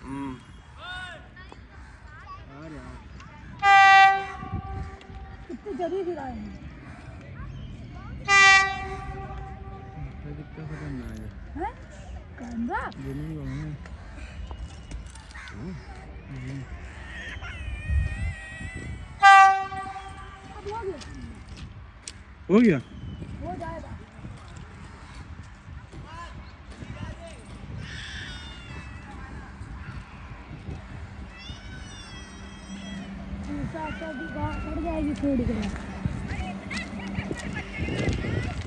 कितने जल्दी गिराए हैं। कितना खतरनाक है। हैं? गंदा? ये नहीं होगा। अब हो गया। हो गया। हो जाएगा। पड़ जाएगी थोड़ी देर।